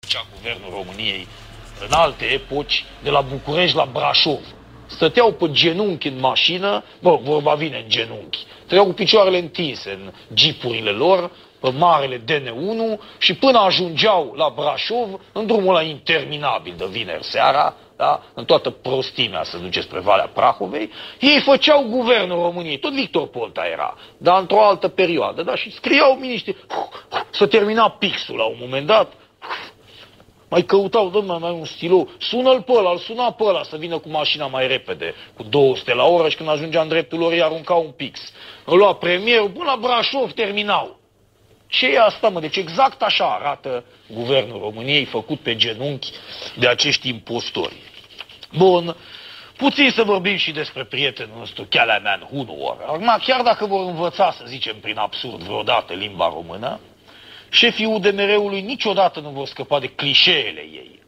făcea guvernul României în alte epoci, de la București la Brașov. Stăteau pe genunchi în mașină, vorba vine în genunchi, stăteau cu picioarele întinse în jeepurile lor, pe marele DN1 și până ajungeau la Brașov, în drumul ăla interminabil de vineri seara, da? În toată prostimea să duce spre Valea Prahovei, ei făceau guvernul României, tot Victor Ponta era, dar într-o altă perioadă, da? Și scriau miniștri, să termina pixul la un moment dat, mai căutau, domnule, mai un stilou, sună-l pe ăla, îl suna pe ăla să vină cu mașina mai repede, cu 200 la oră și când ajungea în dreptul lor îi arunca un pix. Îl lua premierul, până la Brașov terminau. Ce e asta, mă? Deci exact așa arată guvernul României făcut pe genunchi de acești impostori. Bun, puțin să vorbim și despre prietenul nostru, Kelemen Hunor. Acum, chiar dacă vor învăța, să zicem, prin absurd vreodată limba română, șefii UDMR-ului niciodată nu vor scăpa de clișeele ei.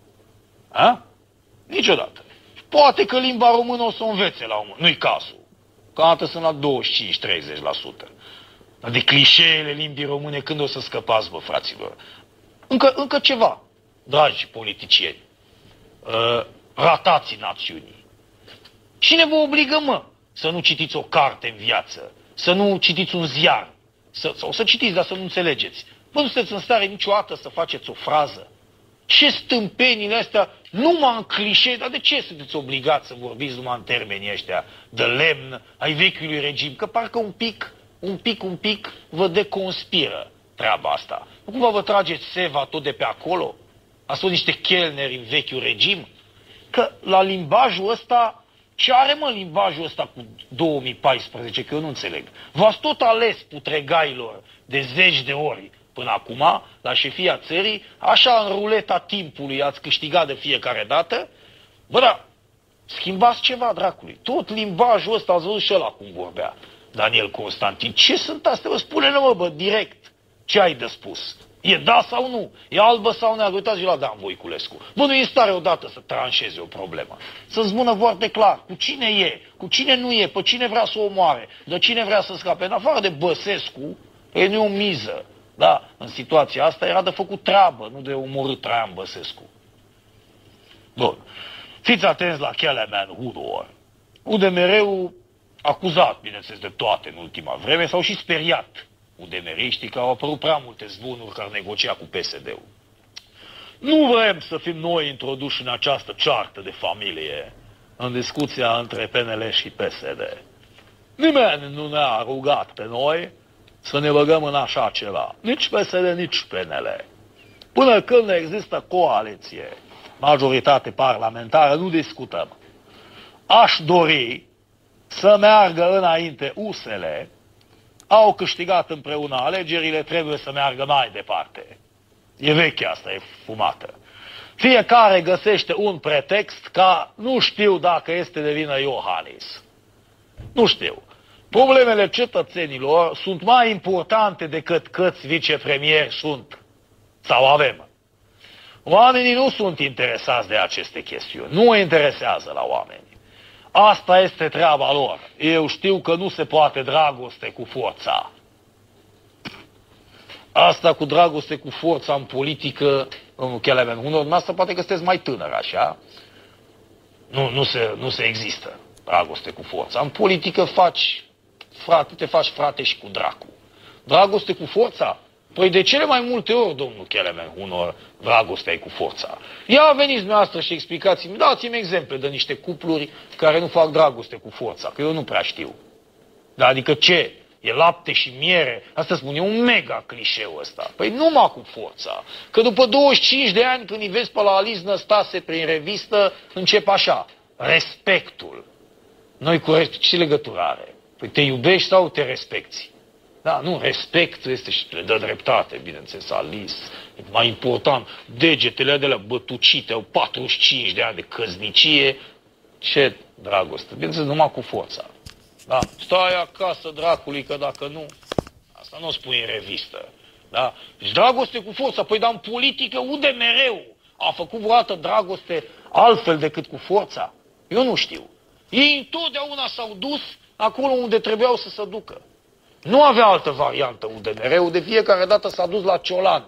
A? Niciodată. Poate că limba română o să o învețe la un moment. Nu-i cazul. Câteodată sunt la 25-30%. Dar de clișeele limbii române când o să scăpați, bă, fraților? Încă ceva, dragi politicieni. Ratații națiunii. Cine vă obligă, mă, să nu citiți o carte în viață? Să nu citiți un ziar? Sau să citiți, dar să nu înțelegeți. Bă, nu sunteți în stare niciodată să faceți o frază? Ce stâmpenile astea, numai în clișee, dar de ce sunteți obligați să vorbiți numai în termenii ăștia de lemn ai vechiului regim? Că parcă un pic vă deconspiră treaba asta. Nu cumva vă trageți seva tot de pe acolo? Ați fost niște chelneri în vechiul regim? Că la limbajul ăsta, ce are, mă, limbajul ăsta cu 2014, că eu nu înțeleg. V-ați tot ales putregailor de zeci de ori până acum, la șefia țării, așa în ruleta timpului ați câștigat de fiecare dată. Bă, da, schimbați ceva, dracului. Tot limbajul ăsta, ați văzut și ăla cum vorbea Daniel Constantin. Ce sunt astea? Vă spune-le, mă, bă, direct. Ce ai de spus? E da sau nu? E albă sau neagră? Uitați-vă la Dan Voiculescu. Bă, nu e în stare odată să tranșeze o problemă. Să-ți spună foarte clar cu cine e, cu cine nu e, pe cine vrea să o omoare, de cine vrea să scape. În afară de Băsescu, e nu e o miză. Da, în situația asta era de făcut treabă, nu de omorât Traian Băsescu. Bun. Fiți atenți la Kelemen Hunor. UDMR-ul acuzat, bineînțeles, de toate în ultima vreme, s-au și speriat UDMR-iștii că au apărut prea multe zvonuri care negocia cu PSD-ul. Nu vrem să fim noi introduși în această ceartă de familie, în discuția între PNL și PSD. Nimeni nu ne-a rugat pe noi să ne băgăm în așa ceva. Nici PSD, nici PNL. Până când există coaliție, majoritate parlamentară, nu discutăm. Aș dori să meargă înainte USL, au câștigat împreună alegerile, trebuie să meargă mai departe. E veche asta, e fumată. Fiecare găsește un pretext ca nu știu dacă este de vină Iohannis. Nu știu. Problemele cetățenilor sunt mai importante decât câți vicepremieri sunt sau avem. Oamenii nu sunt interesați de aceste chestiuni. Nu interesează la oameni. Asta este treaba lor. Eu știu că nu se poate dragoste cu forța. Asta cu dragoste cu forța în politică, domnul Kelemen Hunor, asta poate că sunteți mai tânăr așa. Nu se există dragoste cu forța. În politică te faci frate și cu dracu. Dragoste cu forța? Păi de cele mai multe ori, domnul Kelemen Hunor, dragostea e cu forța. Ia veniți dumneavoastră și explicați-mi, dați-mi exemple de niște cupluri care nu fac dragoste cu forța, că eu nu prea știu. Da, adică ce? E lapte și miere? Asta spun, e un mega clișeu ăsta. Păi numai cu forța. Că după 25 de ani, când îi vezi pe la Alice Năstase prin revistă, încep așa. Respectul. Noi cu ce legătură are? Păi te iubești sau te respecti? Da, nu, respectul este și le dă dreptate, bineînțeles, Alice. E mai important, degetele alea bătucite, au 45 de ani de căsnicie. Ce dragoste? Bineînțeles, numai cu forța. Da? Stai acasă, dracului, că dacă nu, asta nu o spui în revistă. Da? Deci dragoste cu forța. Păi, dar în politică, UDMR-ul a făcut vreodată dragoste altfel decât cu forța? Eu nu știu. Ei întotdeauna s-au dus acolo unde trebuiau să se ducă. Nu avea altă variantă UDMR-ul, de fiecare dată s-a dus la Ciolan,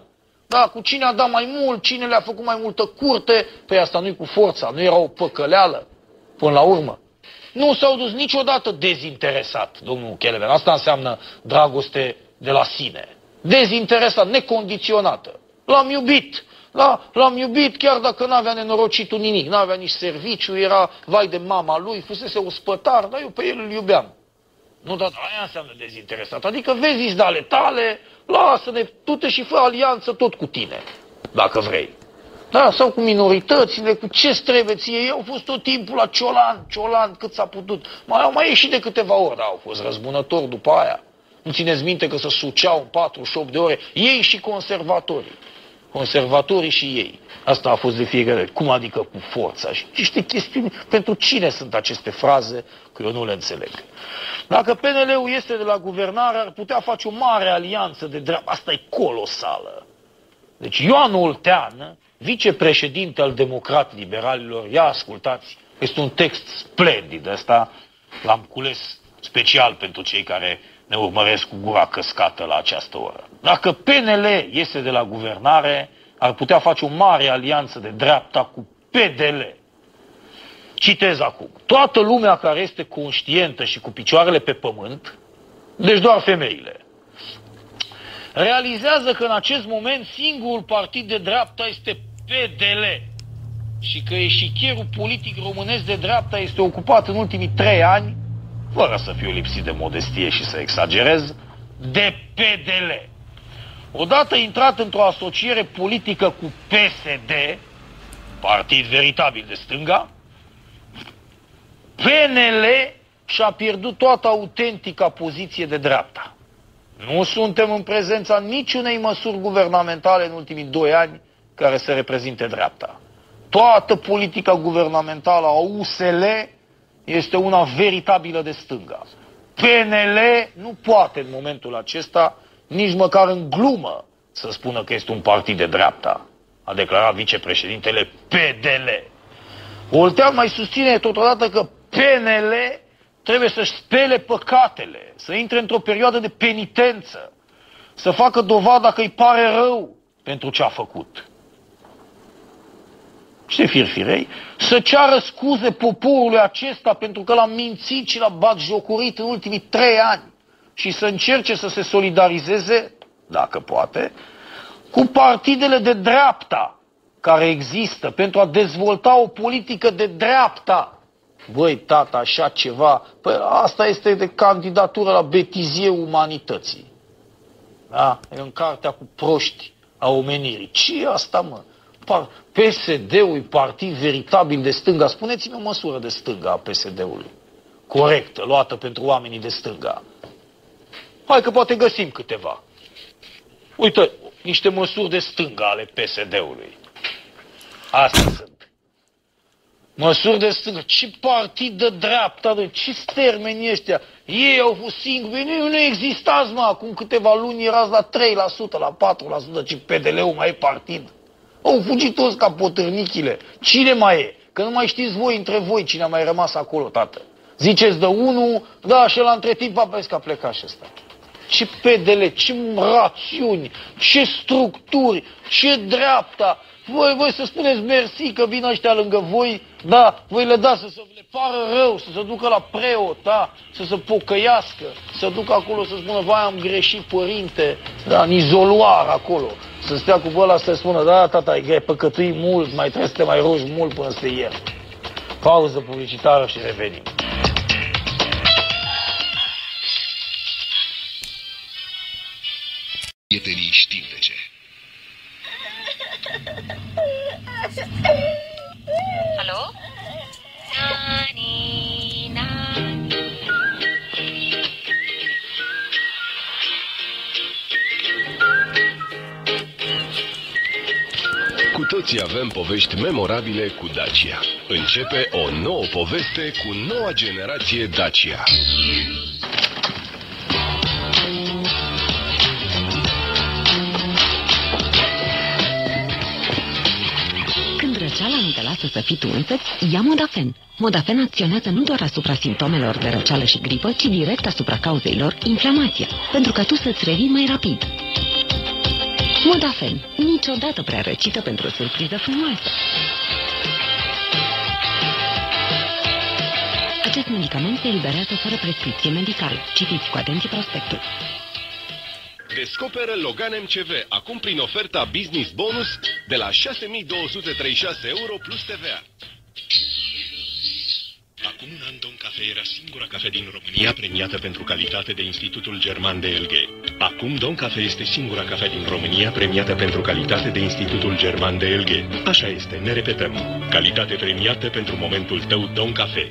Da, cu cine a dat mai mult, cine le-a făcut mai multă curte, păi asta nu-i cu forța, nu era o păcăleală, până la urmă. Nu s-au dus niciodată dezinteresat, domnul Kelemen. Asta înseamnă dragoste de la sine. Dezinteresat, necondiționată. L-am iubit. L-am iubit chiar dacă n-avea nenorocitul nimic. N-avea nici serviciu, era vai de mama lui, fusese ospătar, dar eu pe el îl iubeam. Nu, dar aia înseamnă dezinteresat. Adică vezi izdale tale, lasă-ne, du-te și fă alianță tot cu tine, dacă vrei. Da, sau cu minoritățile, cu ce-ți trebuie ție. Eu au fost tot timpul la Ciolan, cât s-a putut. Au mai ieșit de câteva ori, dar au fost răzbunători după aia. Nu țineți minte că se suceau în 48 de ore, ei și conservatorii. Conservatorii și ei. Asta a fost de fiecare dată. Cum adică cu forța? Și niște chestiuni. Pentru cine sunt aceste fraze? Că eu nu le înțeleg. Dacă PNL-ul este de la guvernare, ar putea face o mare alianță de dreapta. Asta e colosală. Deci Ioan Oltean, vicepreședinte al Democrat Liberalilor, ia ascultați, este un text splendid ăsta, l-am cules special pentru cei care ne urmăresc cu gura căscată la această oră. Dacă PNL iese de la guvernare, ar putea face o mare alianță de dreapta cu PDL. Citez acum. Toată lumea care este conștientă și cu picioarele pe pământ, deci doar femeile, realizează că în acest moment singurul partid de dreapta este PDL și că eșichierul politic românesc de dreapta este ocupat în ultimii 3 ani, fără să fiu lipsit de modestie și să exagerez, de PDL. Odată intrat într-o asociere politică cu PSD, partid veritabil de stânga, PNL și-a pierdut toată autentica poziție de dreapta. Nu suntem în prezența niciunei măsuri guvernamentale în ultimii 2 ani care să reprezinte dreapta. Toată politica guvernamentală a USL este una veritabilă de stânga. PNL nu poate în momentul acesta, nici măcar în glumă, să spună că este un partid de dreapta, a declarat vicepreședintele PDL. Oltean mai susține totodată că PNL trebuie să-și spele păcatele, să intre într-o perioadă de penitență, să facă dovada că îi pare rău pentru ce a făcut. Și firfirei, să ceară scuze poporului acesta pentru că l-a mințit și l-a batjocorit în ultimii 3 ani și să încerce să se solidarizeze, dacă poate, cu partidele de dreapta care există pentru a dezvolta o politică de dreapta. Băi, tata, așa ceva, păi asta este de candidatură la betizieu umanității. Da? E în cartea cu proști a omenirii. Ce e asta, mă? PSD-ul e partid veritabil de stânga. Spuneți-mi o măsură de stânga a PSD-ului. Corectă, luată pentru oamenii de stânga. Hai că poate găsim câteva. Uite, niște măsuri de stânga ale PSD-ului. Astea sunt. Măsuri de stânga. Ce partid de dreapta, ce termeni ăștia? Ei au fost singuri. Nu existați, mă. Acum câteva luni erați la 3%, la 4%, ci PDL-ul mai e partid. Au fugit toți ca potârnichile. Cine mai e? Că nu mai știți voi între voi cine a mai rămas acolo, tată. Ziceți de unul, da, și ăla între timp vezi că a plecat și ăsta. Ce PDL, ce rațiuni, ce structuri, ce dreapta. Voi să spuneți mersi că vin ăștia lângă voi, da, voi le dați să le pară rău, să se ducă la preot, da, să se pocăiască, să ducă acolo să spună, vai, am greșit, părinte, da, în izoluar acolo. Să stea cu ăla să spună, da, tata, ai păcătuit mult, mai trebuie să te mai rogi mult până să te ierți. Pauză publicitară și revenim. Prietenii științe. Alo? Nani, nani. Cu toții avem povești memorabile cu Dacia. Începe o nouă poveste cu noua generație Dacia. Când răceala nu te lasă să fii tu însăți, ia Modafen. Modafen acționează nu doar asupra simptomelor de răceală și gripă, ci direct asupra cauzei lor, inflamația, pentru ca tu să-ți revii mai rapid. Modafen, niciodată prea răcită pentru o surpriză frumoasă. Acest medicament se eliberează fără prescripție medicală. Citiți cu atenție prospectul. Descoperă Logan MCV, acum prin oferta Business Bonus de la 6.236 euro plus TVA. Acum un an, Don Cafe era singura cafea din România premiată pentru calitate de Institutul German de Elghe. Acum Don Cafe este singura cafea din România premiată pentru calitate de Institutul German de Elghe. Așa este, ne repetăm. Calitate premiată pentru momentul tău, Don Cafe.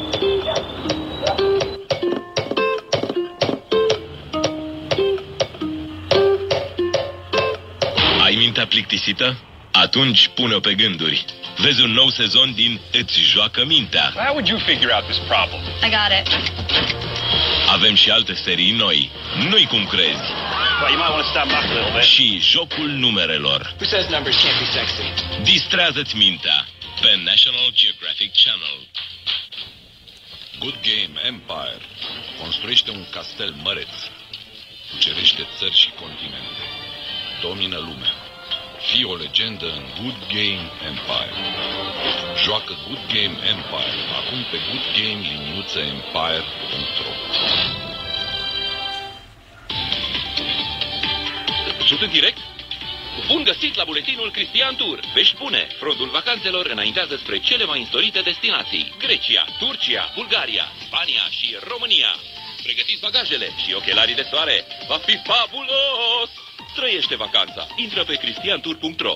Ai mintea plictisită? Atunci pune-o pe gânduri. Vezi un nou sezon din Îți joacă mintea. How would you figure out this problem? I got it. Avem și alte serii noi. Nu-i cum crezi. Well, you might want to step back a little bit. Și jocul numerelor. Who says numbers can't be sexy? Distrează-ți mintea pe National Geographic Channel. Good Game Empire construiește un castel măreț, cucerește țări și continente, domină lumea. Fii o legendă în Good Game Empire. Joacă Good Game Empire acum pe goodgame-empire.ro. Sunt în direct? Bun găsit la buletinul Cristian Tour. Vești bune. Frontul vacanțelor înaintează spre cele mai înstorite destinații. Grecia, Turcia, Bulgaria, Spania și România. Pregătiți bagajele și ochelarii de soare. Va fi fabulos! Trăiește vacanța. Intră pe cristiantour.ro.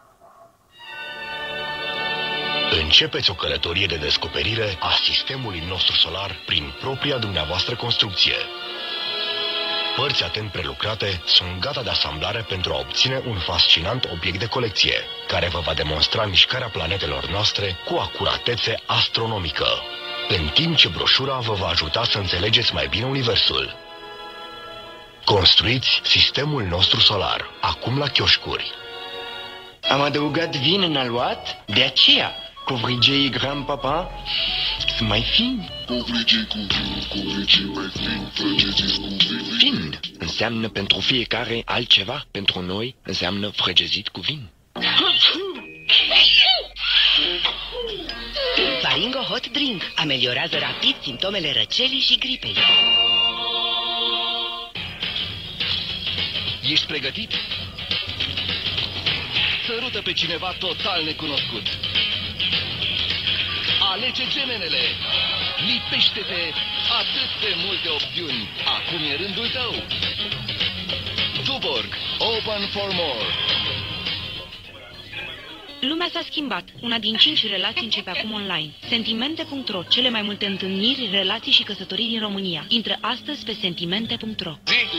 Începeți o călătorie de descoperire a sistemului nostru solar prin propria dumneavoastră construcție. Părți atent prelucrate sunt gata de asamblare pentru a obține un fascinant obiect de colecție, care vă va demonstra mișcarea planetelor noastre cu acuratețe astronomică, în timp ce broșura vă va ajuta să înțelegeți mai bine Universul. Construiți sistemul nostru solar, acum la chioșcuri. Am adăugat vin în aluat, de aceea covrigei Grand-Papa sunt mai fini. Covrigei cu vin, covrigei mai fini, frăgeziți cu vin. Fin înseamnă pentru fiecare altceva, pentru noi înseamnă frăgezit cu vin. Faringo Hot Drink ameliorează rapid simptomele răcelii și gripei. Ești pregătit? Sărută pe cineva total necunoscut. Alege gemenele. Lipește-te atât de multe opțiuni. Acum e rândul tău. Tuborg. Open for more. Lumea s-a schimbat. Una din 5 relații începe acum online. Sentimente.ro. Cele mai multe întâlniri, relații și căsătorii din România. Intră astăzi pe sentimente.ro.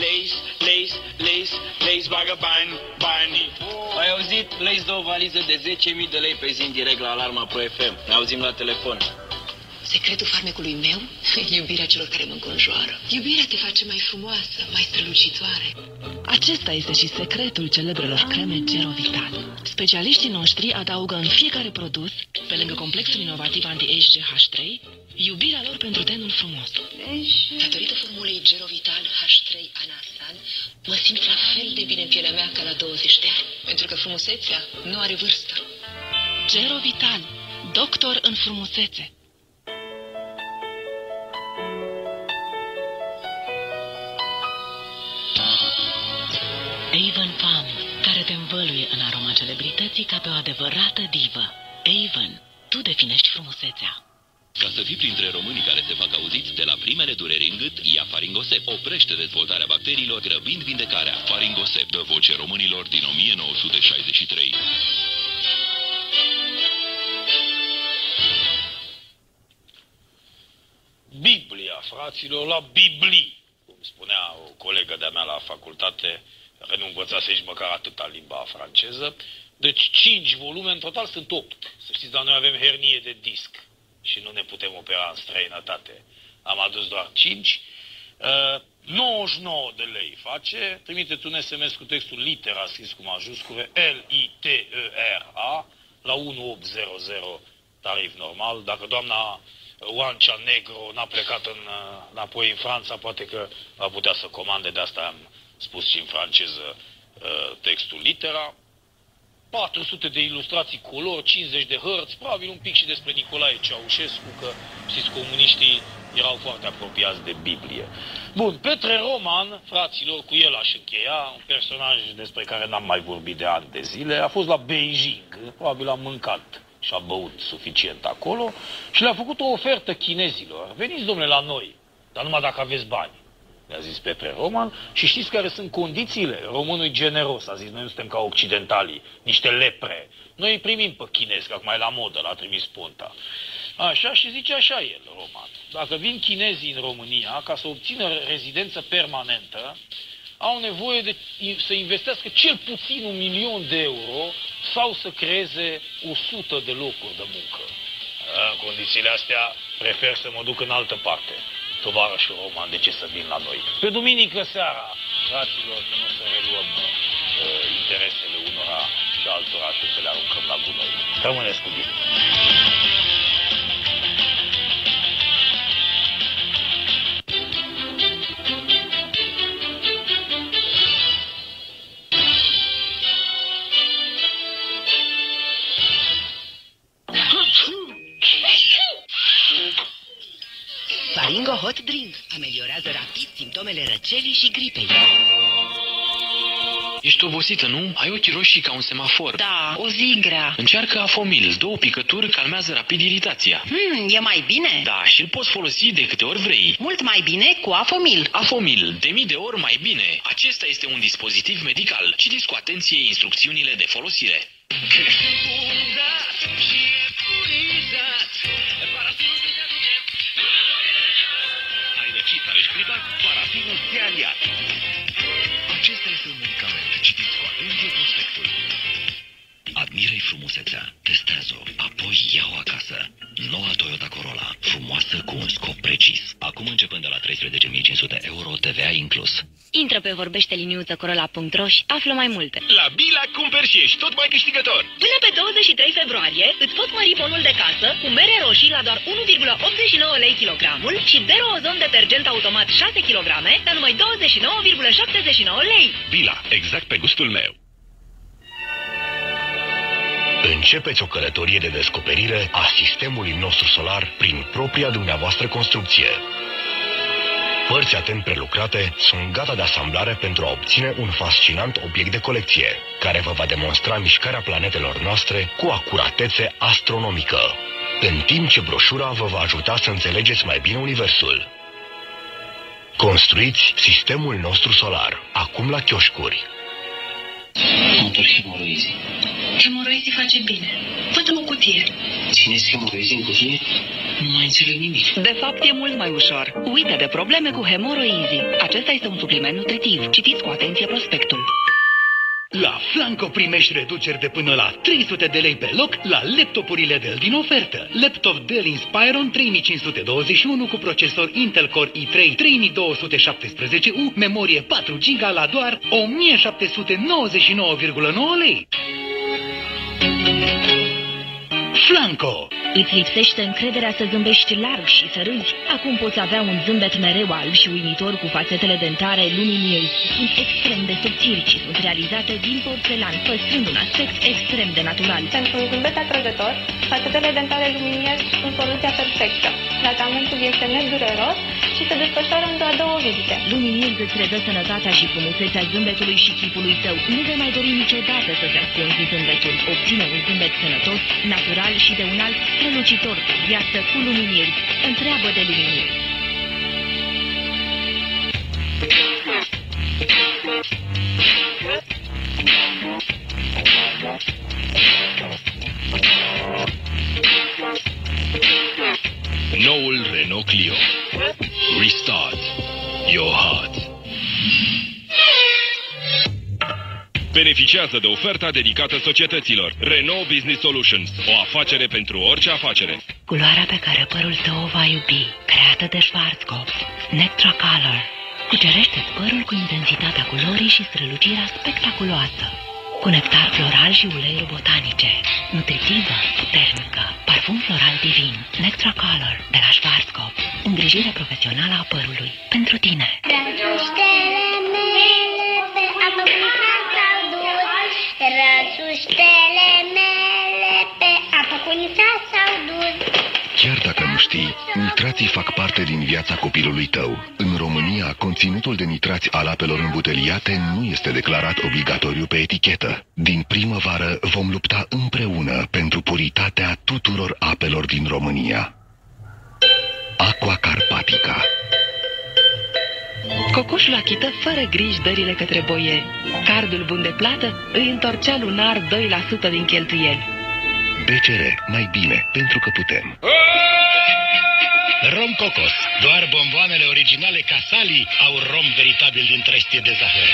Lays bagă bani. Ai auzit? Lays dă o valiză de 10.000 de lei pe zi în direct la Alarma Pro FM. Ne auzim la telefon. Secretul farmecului meu? Iubirea celor care mă înconjoară. Iubirea te face mai frumoasă, mai strălucitoare. Acesta este și secretul celebrelor creme Gero Vital. Specialiștii noștri adaugă în fiecare produs, pe lângă complexul inovativ anti-age GH3, iubirea lor pentru tenul frumos. Datorită formulei Gero Vital H3 Anasan, mă simt la fel de bine în pielea mea ca la 20 de ani. Pentru că frumusețea nu are vârstă. Gero Vital, doctor în frumusețe. Avon Palm, care te învăluie în aroma celebrității ca pe o adevărată divă. Avon, tu definești frumusețea. Ca să fii printre românii care se fac auziți de la primele dureri în gât, ia Faringosep. Oprește dezvoltarea bacteriilor, grăbind vindecarea. Faringosep dă voce românilor din 1963. Biblia, fraților, la Biblii. Cum spunea o colegă de-a mea la facultate, care nu învățase nici măcar atâta limba franceză. Deci 5 volume, în total sunt 8. Să știți, dar noi avem hernie de disc și nu ne putem opera în străinătate. Am adus doar 5. 99 de lei face. Trimiteți un SMS cu textul litera scris cu majuscule LITERA la 1800, tarif normal. Dacă doamna Oancea Negro n-a plecat înapoi în Franța, poate că va putea să comande, de asta am spus și în franceză textul litera, 400 de ilustrații color, 50 de hărți, probabil un pic și despre Nicolae Ceaușescu, că știți, comuniștii erau foarte apropiați de Biblie. Bun, Petre Roman, fraților, cu el aș încheia, un personaj despre care n-am mai vorbit de ani de zile, a fost la Beijing, probabil a mâncat și a băut suficient acolo și le-a făcut o ofertă chinezilor. Veniți, domnule, la noi, dar numai dacă aveți bani. Le-a zis Petre Roman, și știți care sunt condițiile? Românul e generos, a zis, noi nu suntem ca occidentalii, niște lepre. Noi îi primim pe chinezi, că acum e la modă, l-a trimis Ponta. Așa, și zice așa el, Roman. Dacă vin chinezii în România ca să obțină rezidență permanentă, au nevoie să investească cel puțin 1.000.000 de euro sau să creeze 100 de locuri de muncă. În condițiile astea, prefer să mă duc în altă parte. Tovarășul Roman, de ce să vin la noi? Pe duminică seara, fraților, că nu să reluăm interesele unora și altora și să le aruncăm la gunoi. Rămâneți cu bine! Faringo Hot Drink ameliorează rapid simptomele răcelii și gripei. Ești obosită, nu? Ai ochii roșii ca un semafor. Da, o zi grea. Încearcă Afomil. 2 picături calmează rapid iritația. E mai bine? Da, și îl poți folosi de câte ori vrei. Mult mai bine cu Afomil. Afomil, de mii de ori mai bine. Acesta este un dispozitiv medical. Citiți cu atenție instrucțiunile de folosire. Ai răcit sau ești gripat? Parafinul ți-a aliat. Acesta este un medicament. Citiți cu atenție prospectul. Admiră-i frumusețea, testează-o, apoi ia-o acasă. Noua Toyota Corolla, frumoasă cu un scop precis. Acum începând de la 13.500 euro, TVA inclus. Intră pe vorbește-liniuță-corola.ro și află mai multe. La Bila cumperi și ești tot mai câștigător. Până pe 23 februarie îți poți mări bonul de casă cu mere roșii la doar 1,89 lei kilogramul și Zero Ozon detergent automat 6 kg la numai 29,79 lei. Bila, exact pe gustul meu. Începeți o călătorie de descoperire a sistemului nostru solar prin propria dumneavoastră construcție. Părți atent prelucrate sunt gata de asamblare pentru a obține un fascinant obiect de colecție, care vă va demonstra mișcarea planetelor noastre cu acuratețe astronomică, în timp ce broșura vă va ajuta să înțelegeți mai bine Universul. Construiți sistemul nostru solar, acum la chioșcuri. Motor hemoroizii. Hemoroizii face bine. Fă-mi o cutie. Țineți hemoroizii în cutie? Nu mai înțeleg nimic. De fapt, e mult mai ușor. Uită de probleme cu Hemoroizi. Acesta este un supliment nutritiv. Citiți cu atenție prospectul. La Flanco primești reduceri de până la 300 de lei pe loc la laptopurile Dell din ofertă. Laptop Dell Inspiron 3521 cu procesor Intel Core i3 3217U, memorie 4 GB la doar 1799,9 lei. Flanco. Îți lipsește încrederea să zâmbești larg și să râzi? Acum poți avea un zâmbet mereu alb și uimitor cu fațetele dentare Lumineers. Sunt extrem de subțiri și sunt realizate din porțelan, păstrând un aspect extrem de natural. Pentru un zâmbet atrăgător, fațetele dentare Lumineers sunt soluția perfectă. Tratamentul este nedureros și se desfășoară în doar 2 vizite. Lumineers îți redă sănătatea și frumusețea zâmbetului și chipului tău. Nu vei mai dori niciodată să-ți ascunzi zâmbetul. Obține un zâmbet sănătos, natural și de un alt strălucitor pe viață cu Lumineers. Întreabă de Lumineers. Noul Renault Clio. Restart your heart. Beneficiază de oferta dedicată societăților. Renault Business Solutions. O afacere pentru orice afacere. Culoarea pe care părul tău o va iubi, creată de Schwarzkopf, Nectra Color. Cucerește-ți părul cu intensitatea culorii și strălucirea spectaculoasă. Cu nectar floral și uleiuri botanice. Nutritivă, puternică, parfum floral divin. Nectra Color de la Schwarzkopf. Îngrijire profesională a părului. Pentru tine. Dragostele mele pe apă Răsuștele mele pe apă cu nitrat s-au dus. Chiar dacă nu știi, nitrații fac parte din viața copilului tău. În România, conținutul de nitrați al apelor îmbuteliate nu este declarat obligatoriu pe etichetă. Din primăvară vom lupta împreună pentru puritatea tuturor apelor din România. Aqua Carpatica. Cocoșul achită fără griji dările către boieri. Cardul bun de plată îi întorcea lunar 2% din cheltuieli. BCR, mai bine, pentru că putem. Rom Cocos. Doar bomboanele originale Casali au rom veritabil din trestie de zahăr.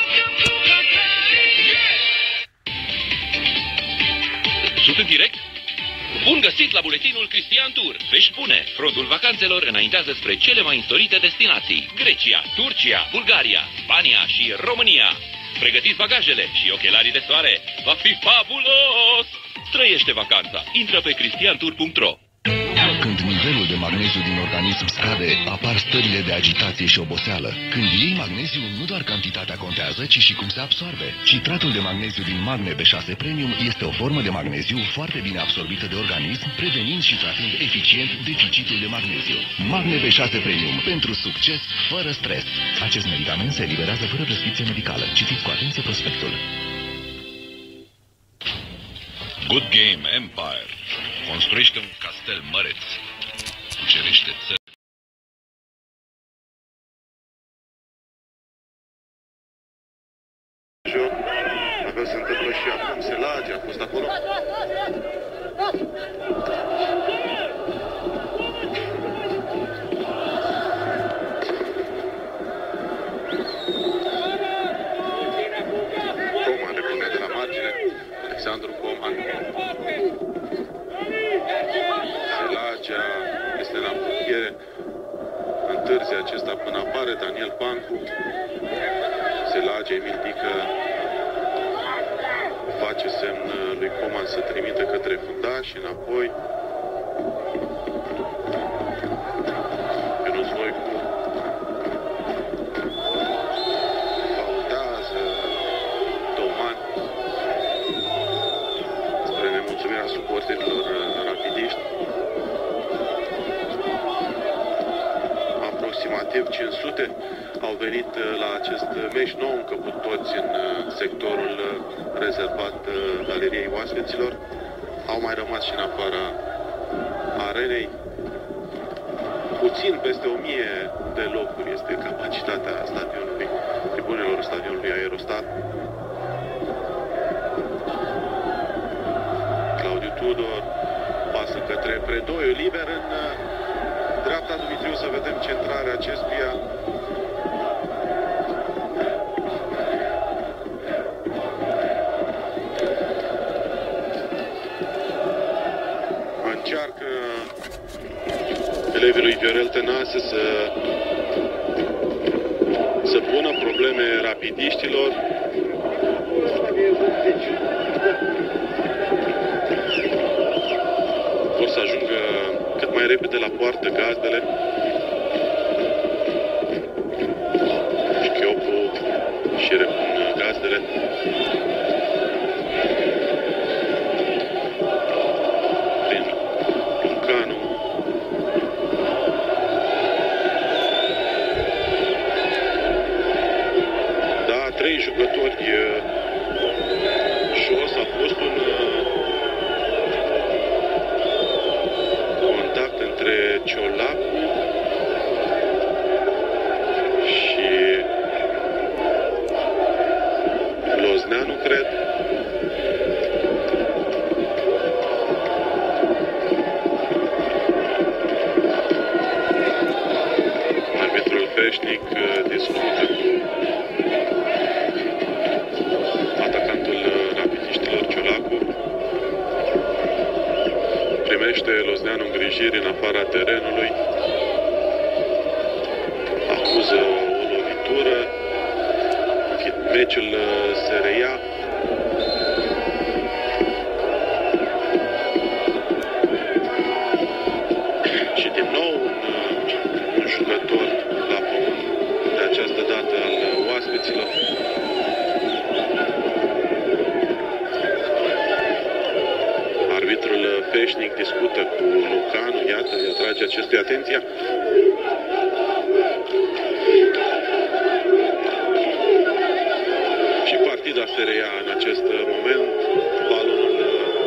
Sunt în direct? Bun găsit la buletinul Cristian Tour. Vești bune! Frontul vacanțelor înaintează spre cele mai istorite destinații. Grecia, Turcia, Bulgaria, Spania și România. Pregătiți bagajele și ochelarii de soare. Va fi fabulos! Trăiește vacanța. Intră pe cristiantour.ro. Când nivelul de magneziu din organism scade, apar stările de agitație și oboseală. Când iei magneziu, nu doar cantitatea contează, ci și cum se absorbe. Citratul de magneziu din Magne B6 Premium este o formă de magneziu foarte bine absorbită de organism, prevenind și tratând eficient deficitul de magneziu. Magne B6 Premium, pentru succes fără stres. Acest medicament se eliberează fără prescripție medicală. Citiți cu atenție prospectul. Good Game Empire. Construiește un castel măreț. Cucerește țări. La fel se întâmplă și acum. Selage a fost acolo. Coman repune de la margine. Alexandru Coman. Selagea este la împuțiere. Întârzi acesta până apare Daniel Pancu. Selagea, Emil Dică face semn lui Coman să trimite către fundaș și înapoi. Ionuț Voicu faultează Doman spre nemulțumirea suporterilor rapidiști. Aproximativ 500 au venit la acest meci nou, încăput toți în sectorul rezervat galeriei oaspeților. Au mai rămas și în afara arenei. Puțin peste 1000 de locuri este capacitatea stadionului, tribunelor stadionului Aerostar. Claudiu Tudor pasă către Predoiu, liber în dreapta Dumitriu, să vedem centrarea acestuia. Încearcă elevii lui Viorel Tănase să pună probleme rapidiștilor. Vor să ajungă cât mai repede la poartă gazdele. Șchiopu și repun gazdele. Prin Lucanu. Da, 3 jucători jos. A fost un contact între Ciolacu și Lozneanu, cred. Arbitrul veșnic discută cu atacantul rapidiștilor Ciolacu. Primește Lozneanu îngrijiri în afara terenului. Acuză o lovitură. Meciul se reia. Și din nou un jucător la pământ, de această dată al oaspeților. iată, îi atrage acestui atenția. Și partida se reia în acest moment. Balonul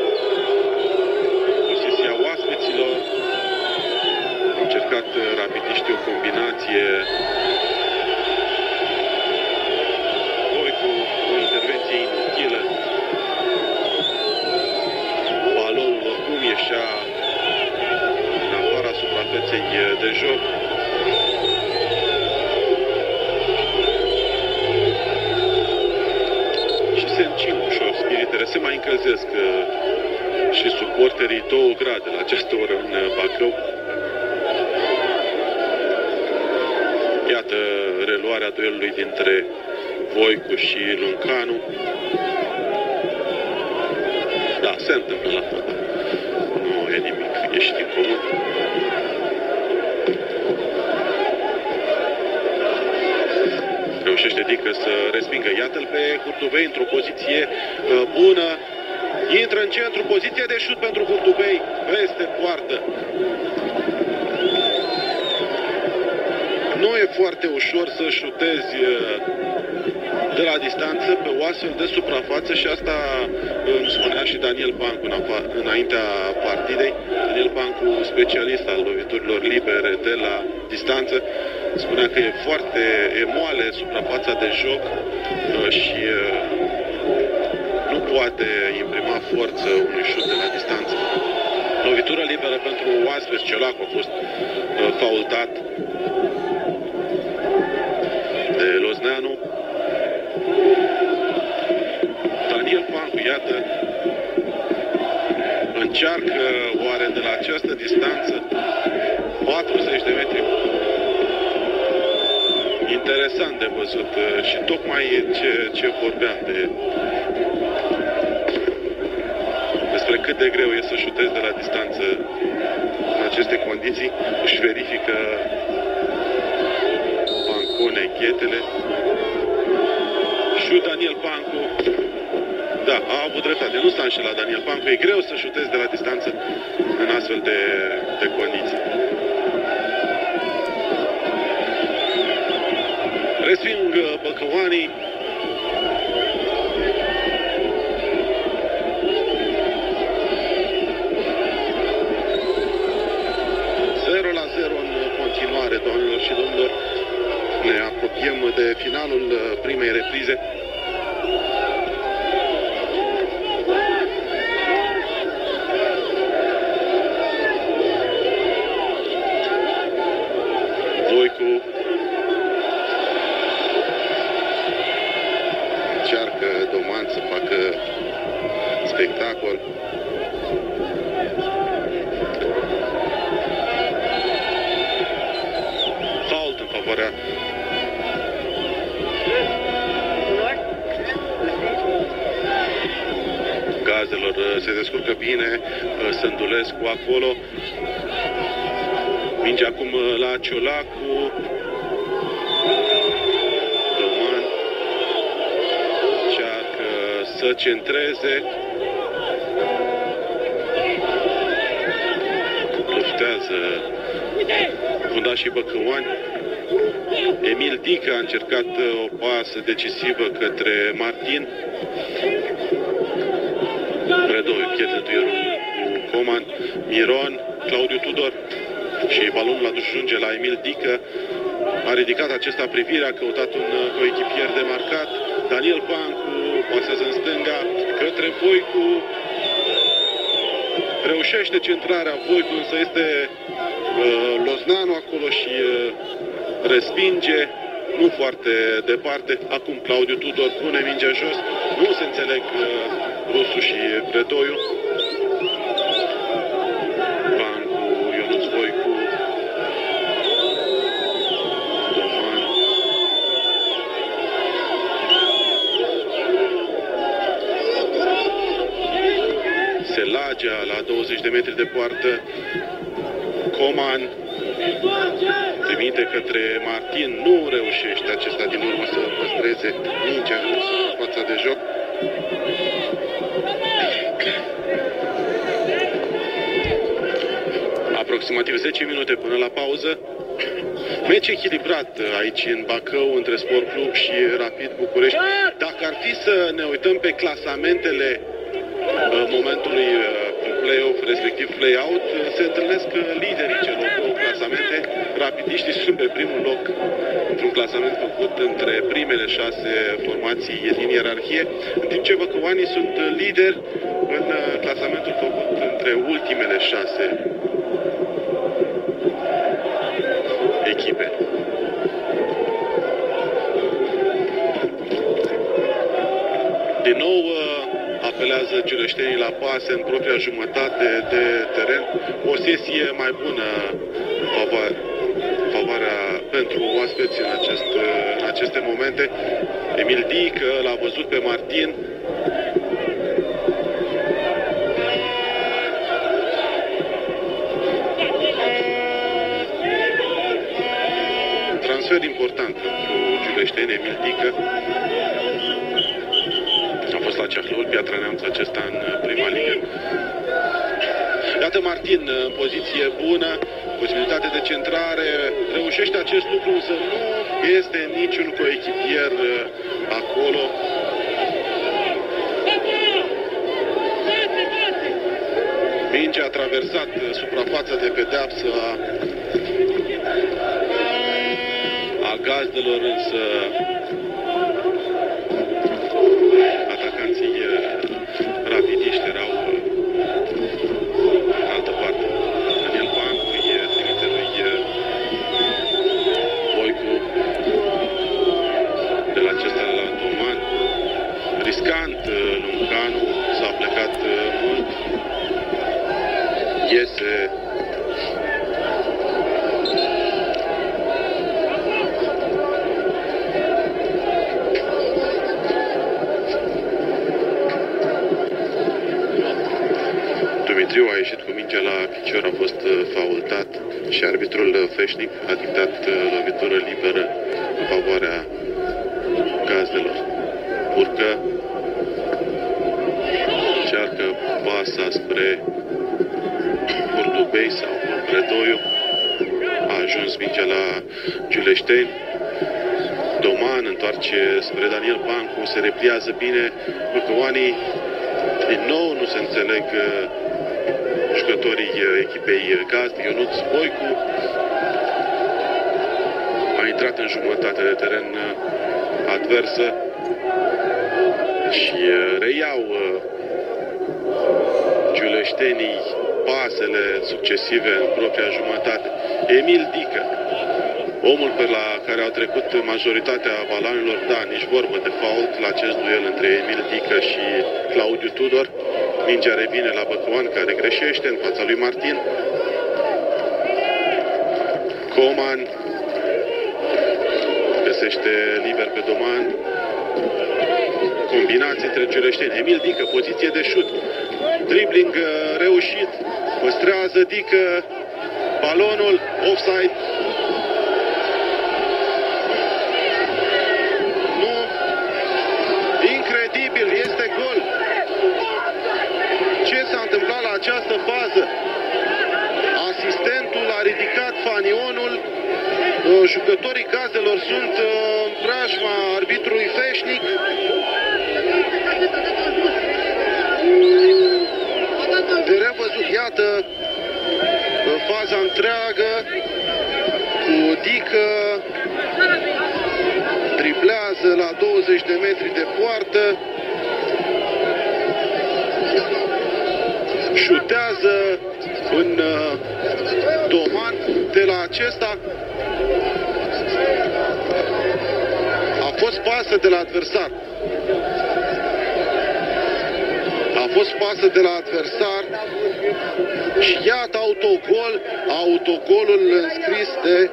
posesia oaspeților. Au încercat rapidiștii o combinație. Voicu, o intervenție inutilă. Balonul oricum ieșea în afara suprafeței de joc. Și se încin ușor spiritele, se mai încălzesc și suporterii 2 grade la această oră în Bacău. Iată reluarea duelului dintre Voicu și Luncanu. Da, se întâmplă la fotbal. Nu e nimic ieșit din comun. Reușește Dică să respingă. Iată-l pe Hurtubei într-o poziție bună. Intră în centru, poziție de șut pentru Hurtubei. Peste poartă. Nu e foarte ușor să șutezi de la distanță pe o astfel de suprafață și asta îmi spunea și Daniel Pancu înaintea partidei. Daniel Pancu, specialist al loviturilor libere de la distanță, spunea că e foarte moale suprafața de joc și nu poate imprima forță unui șut de la distanță. Lovitură liberă pentru oaspeți. Ciolacu a fost faultat de Lozneanu. Daniel Pancu, iată, încearcă oare de la această distanță 40 de metri. Interesant de văzut și tocmai ce vorbeam despre cât de greu e să șutezi de la distanță în aceste condiții. Își verifică Pancone ghetele. Șut Daniel Pancu. Da, a avut dreptate. Nu s-a înșelat Daniel Pancu. E greu să șutezi de la distanță în astfel de condiții. Resping băcăoanii. În continuare, doamnelor și domnilor, ne apropiem de finalul primei reprize. Voicu încearcă Doman să facă spectacol. Fault în favoarea Gazelor. Se descurcă bine Sândulescu acolo. Minge acum la Ciolacu. Doman încearcă să centreze. Luptează fundașii băcăoani. Emil Dică a încercat o pasă decisivă către Martin. Predoi pierde duelul cu Coman. Miron, Claudiu Tudor și balonul ajunge la Emil Dică. A ridicat acesta privirea, a căutat un coechipier de marcat. Daniel Pancu pasează în stânga către Voicu. Reușește centrarea Voicu, însă este Lozneanu acolo și respinge. Nu foarte departe. Acum Claudiu Tudor pune mingea jos. Nu se înțeleg Rusu și Predoiu. Pancu, Ionuț Voicu. Doman. Selagea la 20 de metri de poartă. Coman trimite către Martin, nu reușește acesta din urmă să păstreze mingea în fața de joc. A Aproximativ 10 minute până la pauză. Meci echilibrat aici în Bacău între Sport Club și Rapid București. Dacă ar fi să ne uităm pe clasamentele momentului play-off, respectiv play-out, se întâlnesc liderii celor două clasamente. Rapidiștii sunt pe primul loc într-un clasament făcut între primele 6 formații din ierarhie, în timp ce băcăuanii sunt lideri în clasamentul făcut între ultimele 6 echipe. Din nou apelează giuleștenii la pase în propria jumătate de teren. Posesie mai bună favoarea pentru oaspeți în aceste momente. Emil Dic l-a văzut pe Martin. Transfer important pentru giuleșteni, Emil Dică. A fost la Ceahlăul, Piatra Neamț, acesta în prima ligă. Iată Martin în poziție bună, posibilitate de centrare, reușește acest lucru, însă nu este niciun coechipier acolo. Mingea a traversat suprafața de pedeapsă a gazdelor, însă atacanții rapidiști erau în altă parte. Daniel Bancu îi trimite lui Voicu, de la acesta la Doman. Riscant Luncanu, s-a plecat mult. Iese Dumitriu, a ieșit cu mingea la picior, a fost faultat și arbitrul Feșnic a dictat lovitură liberă în favoarea gazdelor. Urcă, încearcă pasa spre Cordubei sau Predoiu. A ajuns mingea la Giuleșteni. Doman întoarce spre Daniel Bancu, se repliază bine. Băcăoanii din nou nu se înțeleg jucătorii echipei gazdă. Ionuț Voicu a intrat în jumătate de teren adversă și reiau giuleștenii pasele succesive în propria jumătate. Emil Dică, omul pe la care au trecut majoritatea baloanelor, da, nici vorbă de fault la acest duel între Emil Dică și Claudiu Tudor. Mingea revine la Băcăoan, care greșește în fața lui Martin. Coman găsește liber pe Doman. Combinație între giuleșteni. Emil Dică, poziție de șut. Dribbling reușit. Păstrează Dică balonul. Offside. Nu. Incredibil. Este gol. Ce s-a întâmplat la această fază? Asistentul a ridicat fanionul. Jucătorii gazelor sunt în preajma arbitrului Feșnic. De revăzut, iată faza întreagă cu Dică, triplează la 20 de metri de poartă, șutează în Doman. De la acesta a fost pasă de la adversar. A fost pasă de la adversar și iată autogol, autogolul înscris de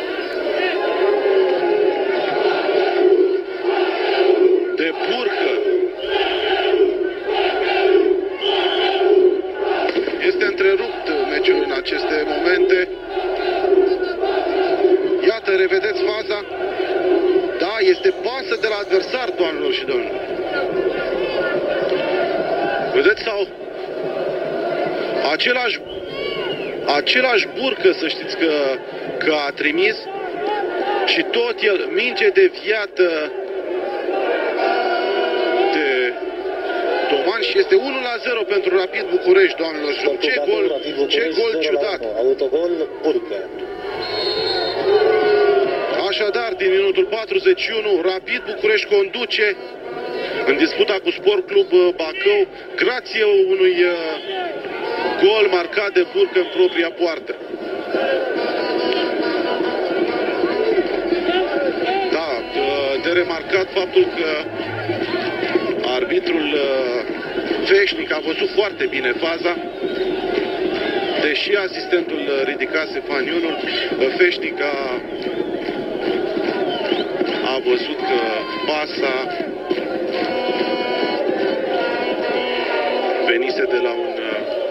Burcă. Este întrerupt meciul în aceste momente. Iată, revedeți faza. Da, este pasă de la adversar, doamnelor și domnilor. Vedeți, sau Același Burcă, să știți că a trimis și tot el, minge deviată de Toman și este 1-0 pentru Rapid București, doamnelor și domnilor. Ce gol ciudat! Autogol Burcă. Așadar, din minutul 41, Rapid București conduce în disputa cu Sport Club Bacău, grație unui gol marcat de Burcă în propria poartă. Da, de remarcat faptul că arbitrul Veșnic a văzut foarte bine faza, deși asistentul ridicase fanionul, Veșnic a văzut că pasa venise de la un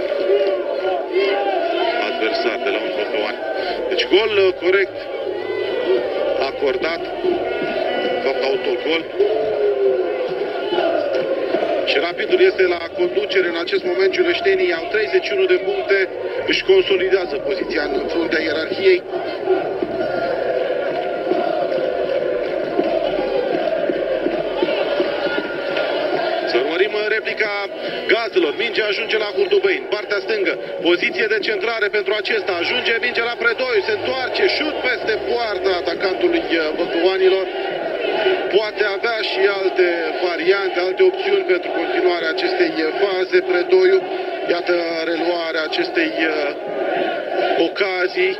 adversar, de la un băcăuan. Deci gol corect acordat, fapt autogol. Și Rapidul este la conducere în acest moment. Ciuleștenii au 31 de puncte, își consolidează poziția în fruntea ierarhiei. Să urmărim replica Gazelor. Mingea ajunge la Hurdubei, în partea stângă. Poziție de centrare pentru acesta. Ajunge mingea la Predoiu, se întoarce, șut peste poarta atacantului băcăuanilor. Poate avea și alte variante, alte opțiuni pentru continuarea acestei faze. Predoiu, iată reluarea acestei ocazii.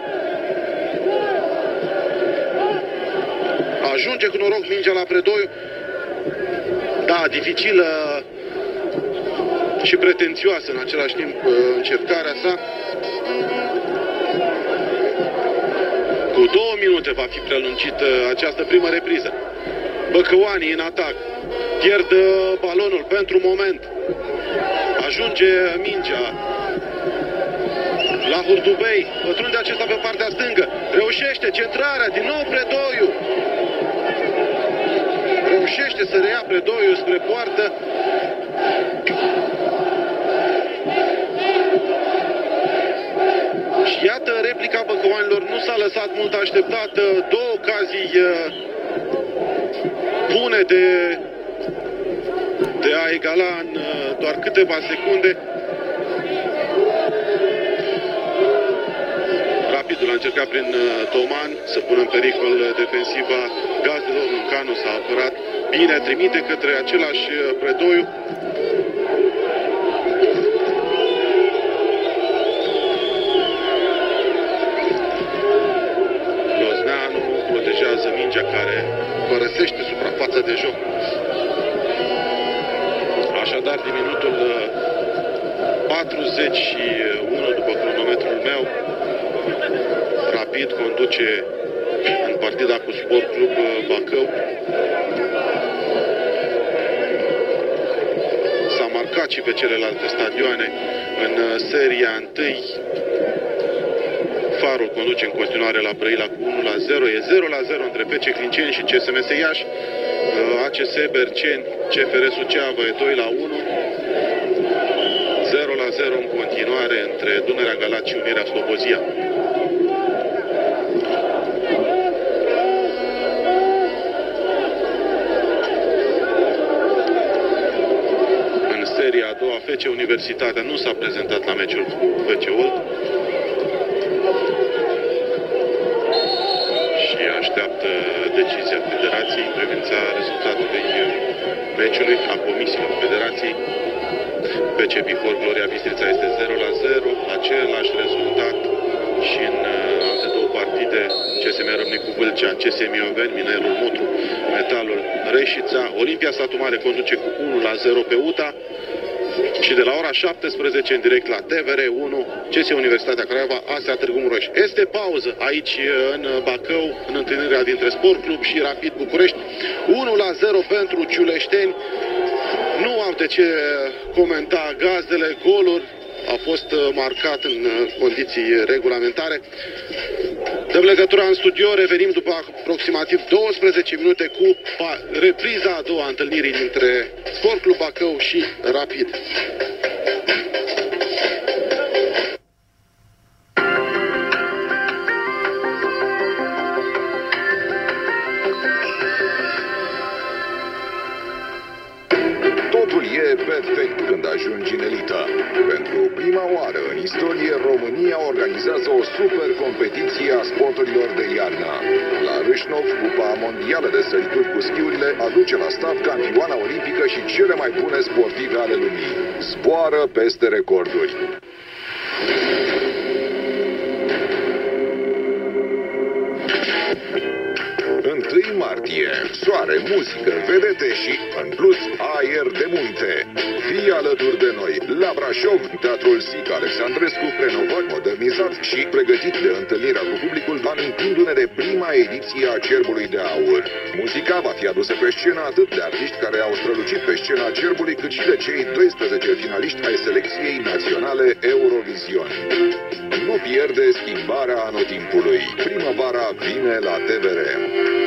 Ajunge cu noroc mingea la Predoiu. Da, dificilă și pretențioasă în același timp încercarea sa. Cu 2 minute va fi prelungită această primă repriză. Băcăuanii în atac. Pierd balonul pentru moment. Ajunge mingea la Hurdubei. Pătrunde acesta pe partea stângă. Reușește centrarea. Din nou Predoiu. Reușește să reia Predoiu spre poartă. Și iată replica băcăuanilor. Nu s-a lăsat mult așteptat. 2 ocazii bune de a egala în doar câteva secunde. Rapidul a încercat prin Toman să pună în pericol defensiva Gazelor. Luncanu s-a apărat bine, trimite către același Predoiu. Lozneanu protejează mingea care părăsește suprafața de joc. Așadar, din minutul 41 după cronometrul meu, Rapid conduce în partida cu Sport Club Bacău. S-a marcat și pe celelalte stadioane în seria 1. Farul conduce în continuare la Brăila cu 1-0. E 0-0 între FC Clinceni și CSMS Iași. ACS Berceni, CFR Suceava e 2-1. 0-0 în continuare între Dunărea Galați și Unirea Slobozia. În seria a doua, FC Universitatea nu s-a prezentat la meciul cu FC Olt și așteaptă decizia Federației în privința rezultatului meciului, a comisiilor Federației. FC Bihor Gloria Bistrița este 0-0, același rezultat și în alte 2 partide, CSM Râmnicu Vâlcea, CSM Ioveni, Minerul Mutru, Metalul Reșița. Olimpia Satu Mare conduce cu 1-0 pe UTA. Și de la ora 17 în direct la TVR 1, CS Universitatea Craiova, ASEA Târgu Mureș. Este pauză aici în Bacău, în întâlnirea dintre Sport Club și Rapid București. 1-0 pentru ciuleșteni. Nu am de ce comenta gazdele, golul a fost marcat în condiții regulamentare. Dăm legătura în studio, revenim după aproximativ 12 minute cu repriza a doua întâlnirii dintre Sport Club Bacău și Rapid. competiție a sporturilor de iarnă. La Râșnov, Cupa Mondială de Sărituri cu schiurile aduce la start campioana olimpică și cele mai bune sportive ale lumii. Zboară peste recorduri. 1 martie, soare, muzică, vedete și, în plus, aer de munte. Fii alături de noi la Brașov, Teatrul Sic Alexandrescu, renovat, modernizat și pregătit de întâlnirea cu publicul, amintindu-ne de prima ediție a Cerbului de Aur. Muzica va fi adusă pe scenă atât de artiști care au strălucit pe scena Cerbului, cât și de cei 12 finaliști ai selecției naționale Eurovision. Nu pierde schimbarea anotimpului. Primăvara vine la TVR.